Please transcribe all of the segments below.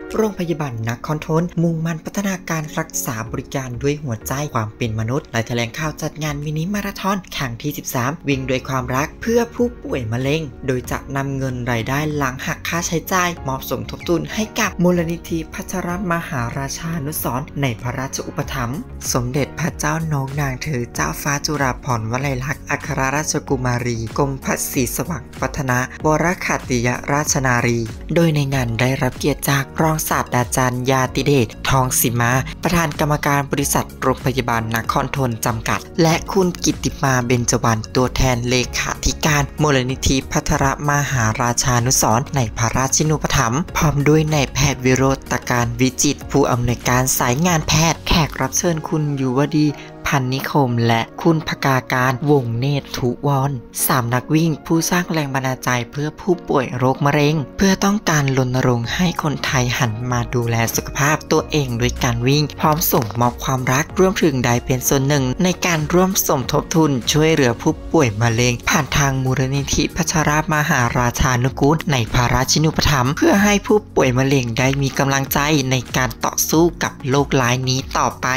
โรงพยาบาลนครทนมุ่งมั่นพัฒนาการรักษาบริการด้วยหัวใจความเป็นมนุษย์และแถลงข่าวจัดงานมินิมาราธอนครั้งที่ 13 วิ่งด้วยความรักเพื่อผู้ป่วยมะเร็งโดยจะนำเงินรายได้หลังหักค่าใช้จ่ายมอบสมทบทุนให้กับมูลนิธิพัชรมหาราชานุสรณ์ในพระราชอุปถัมภ์สมเด็จพระเจ้านกนางเธอเจ้าฟ้าจุฬาภรณ์วลัยลักษณ์อัครราชกุมารีกรมพระศรีสวัสดิ์วัฒนวรขัตติยราชนารีโดยในงานได้รับเกียรติจากรองศาสตราจารย์ยาติเดชทองสิมาประธานกรรมการบริษัทโรงพยาบาลนครทนจำกัดและคุณกิตติมาเบญจวรรณตัวแทนเลขาธิการมูลนิธิพัทรมหาราชานุสรณ์ในพระราชินูปถัมภ์พร้อมด้วยนายแพทย์วิโรจน์ตการวิจิตรผู้อำนวยการสายงานแพทย์แขกรับเชิญคุณยุวดีพันนิคมและคุณภกาการวงเนตรทุวร3นักวิ่งผู้สร้างแรงบันดาลใจเพื่อผู้ป่วยโรคมะเร็งเพื่อต้องการรณรงค์ให้คนไทยหันมาดูแลสุขภาพตัวเองด้วยการวิ่งพร้อมส่งมอบความรักรวมถึงได้เป็นส่วนหนึ่งในการร่วมสมทบทุนช่วยเหลือผู้ป่วยมะเร็งผ่านทางมูลนิธิพัชรมหาราชานุกูลในพระราชินูปถัมภ์เพื่อให้ผู้ป่วยมะเร็งได้มีกำลังใจในการต่อสู้กับโรคร้ายนี้ต่อไป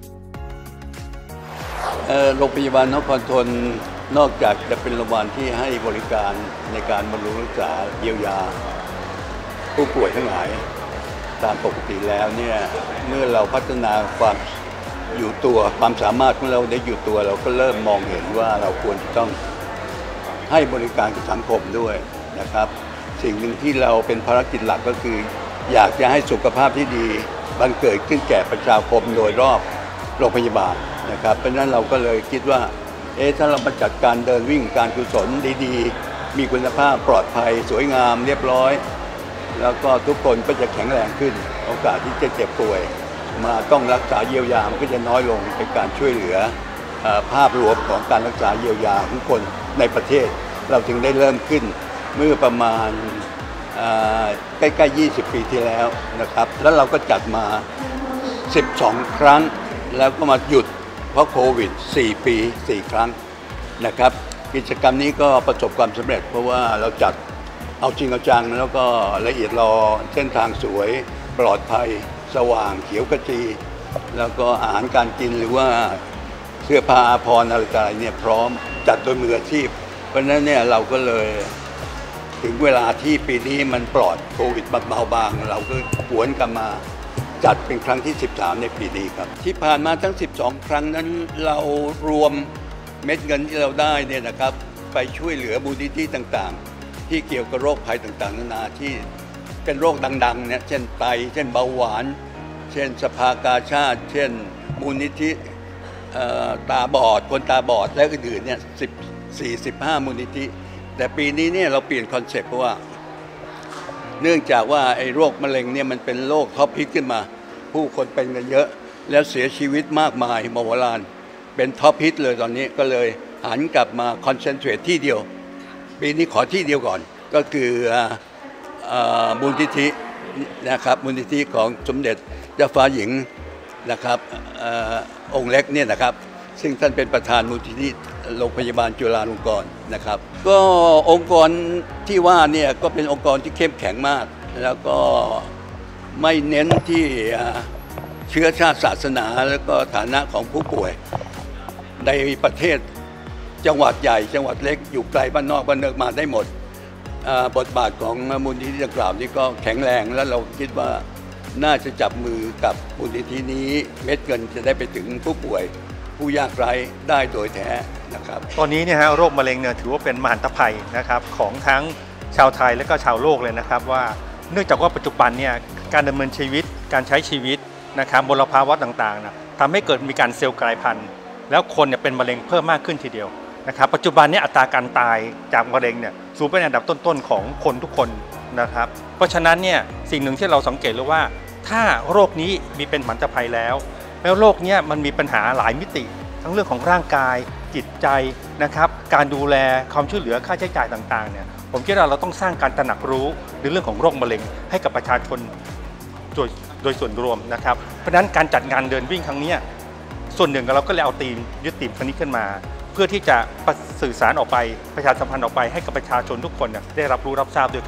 โรงพยาบาลนครทนนอกจากจะเป็นโรงพยาบาลที่ให้บริการในการบำรุงรักษาเยียวยาผู้ป่วยทั้งหลายตามปกติแล้วเนี่ยเมื่อเราพัฒนาความอยู่ตัวความสามารถของเราได้อยู่ตัวเราก็เริ่มมองเห็นว่าเราควรจะต้องให้บริการกับสังคมด้วยนะครับสิ่งหนึ่งที่เราเป็นภารกิจหลักก็คืออยากจะให้สุขภาพที่ดีบังเกิดขึ้นแก่ประชาชนโดยรอบโรงพยาบาลนะครับเพราะฉะนั้นเราก็เลยคิดว่าถ้าเรามาจัดการเดินวิ่งการกุศลดีๆมีคุณภาพปลอดภัยสวยงามเรียบร้อยแล้วก็ทุกคนก็จะแข็งแรงขึ้นโอกาสที่จะเจ็บป่วยมาต้องรักษาเยียวยามันก็จะน้อยลงเป็นการช่วยเหลือภาพรวมของการรักษาเยียวยาของคนในประเทศเราจึงได้เริ่มขึ้นเมื่อประมาณใกล้ๆ20 ปีที่แล้วนะครับแล้วเราก็จัดมา12 ครั้งแล้วก็มาหยุดเพราะโควิด4 ปี 4 ครั้งนะครับกิจกรรมนี้ก็ประสบความสำเร็จเพราะว่าเราจัดเอาจริงเอาจังแล้วก็ละเอียดรอเส้นทางสวยปลอดภัยสว่างเขียวขจีแล้วก็อาหารการกินหรือว่าเสื้อผ้าอาภรณ์อะไรต่างๆเนี่ยพร้อมจัดโดยมืออาชีพเพราะฉะนั้นเนี่ยเราก็เลยถึงเวลาที่ปีนี้มันปลอดโควิดเบาบางเราก็หวนกลับมาจัดเป็นครั้งที่13ในปีนี้ครับที่ผ่านมาทั้ง12 ครั้งนั้นเรารวมเม็ดเงินที่เราได้เนี่ยนะครับไปช่วยเหลือมูลนิธิต่างๆที่เกี่ยวกับโรคภัยต่างๆนานาที่เป็นโรคดังๆเนี่ยเช่นไตเช่นเบาหวานเช่นสภากาชาดเช่นมูลนิธิตาบอดคนตาบอดและอื่นๆเนี่ย15 มูลนิธิแต่ปีนี้เนี่ยเราเปลี่ยนคอนเซ็ปต์เพราะว่าเนื่องจากว่าไอ้โรคมะเร็งเนี่ยมันเป็นโรคท็อปฮิตขึ้นมาผู้คนเป็นกันเยอะแล้วเสียชีวิตมากมายมโหฬารเป็นท็อปฮิตเลยตอนนี้ก็เลยหันกลับมาคอนเซนเทรตที่เดียวปีนี้ขอที่เดียวก่อนก็คือมูลนิธินะครับมูลนิธิของสมเด็จเจ้าฟ้าหญิงนะครับองค์เล็กเนี่ยนะครับซึ่งท่านเป็นประธานมูลนิธิโรงพยาบาลจุฬาลงกรณ์นะครับก็องค์กรที่ว่าเนี่ยก็เป็นองค์กรที่เข้มแข็งมากแล้วก็ไม่เน้นที่เชื้อชาติศาสนาแล้วก็ฐานะของผู้ป่วยในประเทศจังหวัดใหญ่จังหวัดเล็กอยู่ไกลบ้านนอกบ้านเนิกมาได้หมดบทบาทของมูลนิธิดังกล่าวนี้ก็แข็งแรงและเราคิดว่าน่าจะจับมือกับมูลนิธินี้เม็ดเงินจะได้ไปถึงผู้ป่วยผู้ยากไร้ได้โดยแท้นะครับตอนนี้เนี่ยโรคมะเร็งเนี่ยถือว่าเป็นมหันตภัยนะครับของทั้งชาวไทยและก็ชาวโลกเลยนะครับว่าเนื่องจากว่าปัจจุบันเนี่ยการดำเนินชีวิตการใช้ชีวิตนะครับมลภาวะต่างๆนะทำให้เกิดมีการเซลล์กลายพันธุ์แล้วคนเนี่ยเป็นมะเร็งเพิ่มมากขึ้นทีเดียวนะครับปัจจุบันนี้อัตราการตายจากมะเร็งเนี่ยสูงเป็นอันดับต้นๆของคนทุกคนนะครับเพราะฉะนั้นเนี่ยสิ่งหนึ่งที่เราสังเกตเลยว่าถ้าโรคนี้มีเป็นมหันตภัยแล้วโรคนี้มันมีปัญหาหลายมิติทั้งเรื่องของร่างกายจิตใจนะครับการดูแลความช่วยเหลือค่าใช้จ่ายต่างๆเนี่ยผมคิดว่าเราต้องสร้างการตระหนักรู้ในเรื่องของโรคมะเร็งให้กับประชาชนโดยส่วนรวมนะครับเพราะฉะนั้นการจัดงานเดินวิ่งครั้งนี้ส่วนหนึ่งเราก็เลยเอายึดธีมครั้งนี้ขึ้นมาเพื่อที่จะสื่อสารออกไปประชาสัมพันธ์ออกไปให้กับประชาชนทุกคนได้รับรู้รับทราบด้วยครับ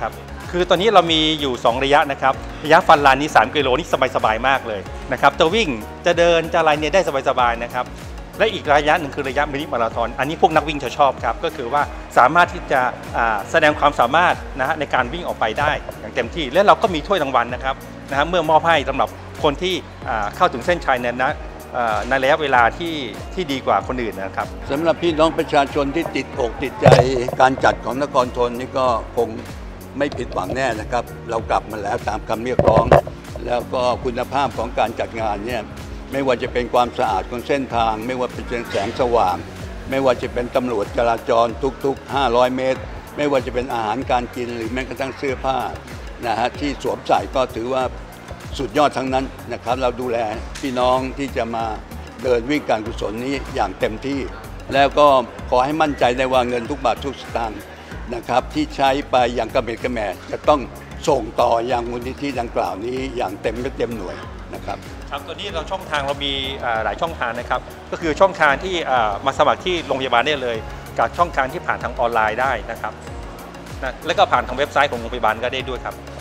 คือตอนนี้เรามีอยู่2ระยะนะครับระยะฟันลานนี้3 กิโลนี่สบายๆมากเลยนะครับจะวิ่งจะเดินจะอะไรเนี่ยได้สบายๆนะครับและอีกระยะหนึ่งคือระยะมินิมาราธอนอันนี้พวกนักวิ่งจะชอบครับก็คือว่าสามารถที่จะแสดงความสามารถนะฮะในการวิ่งออกไปได้อย่างเต็มที่และเราก็มีถ้วยรางวัลนะครับเมื่อมอบให้สำหรับคนที่เข้าถึงเส้นชัยในระยะเวลาที่ดีกว่าคนอื่นนะครับสำหรับพี่น้องประชาชนที่ติดอกติดใจการจัดของนครธนนี่ก็คงไม่ผิดหวังแน่นะครับเรากลับมาแล้วตามคำเรียกร้องแล้วก็คุณภาพของการจัดงานเนี่ยไม่ว่าจะเป็นความสะอาดของเส้นทางไม่ว่าเป็นแสงสว่างไม่ว่าจะเป็นตำรวจจราจรทุกๆ500 เมตรไม่ว่าจะเป็นอาหารการกินหรือแม้กระทั่งเสื้อผ้านะฮะที่สวมใส่ก็ถือว่าสุดยอดทั้งนั้นนะครับเราดูแลพี่น้องที่จะมาเดินวิ่งการกุศลนี้อย่างเต็มที่แล้วก็ขอให้มั่นใจได้ว่าเงินทุกบาททุกสตางค์นะครับที่ใช้ไปอย่างกระเม็ดกระแหม่จะต้องส่งต่อยังมูลนิธิดังกล่าวนี้อย่างเต็มหน่วยนะครับครับตอนนี้ช่องทางเรามีหลายช่องทางนะครับก็คือช่องทางที่มาสมัครที่โรงพยาบาลได้เลยกับช่องทางที่ผ่านทางออนไลน์ได้นะครับแล้วก็ผ่านทางเว็บไซต์ของโรงพยาบาลก็ได้ด้วยครับ